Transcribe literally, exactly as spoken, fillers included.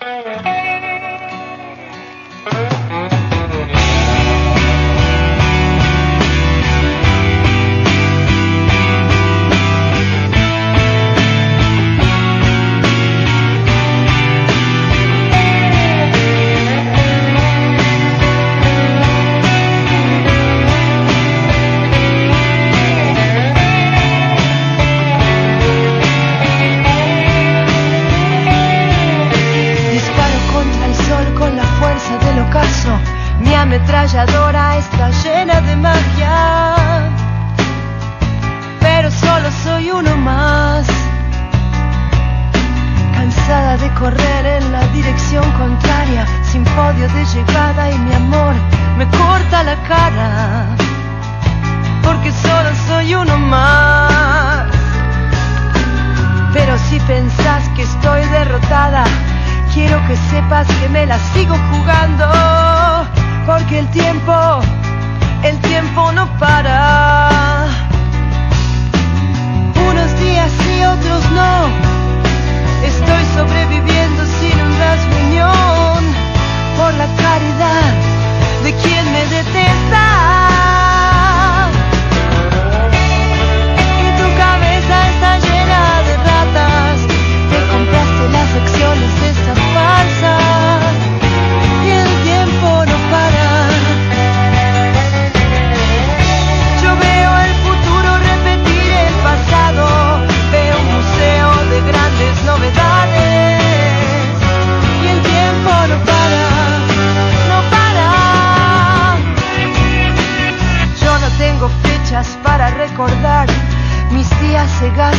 Mi ametralladora está llena de magia, pero solo soy uno más, cansada de correr en la dirección contraria, sin podio de llegada, y mi amor me corta la cara, porque solo soy uno más. Pero si pensás que estoy derrotada, quiero que sepas que me la sigo jugando, porque el tiempo, el tiempo no para. Unos días sí, otros no. Estoy sobreviviendo sin un rasguñón, por la caridad de quien me detesta. Y tu cabeza está llena de ratas. Te compraste las acciones de esta farsa. Y el tiempo no para. Yo veo el futuro repetir el pasado. Veo un museo de grandes novedades. Y el tiempo no para, no para. Yo no tengo fechas para recordar mis días cegados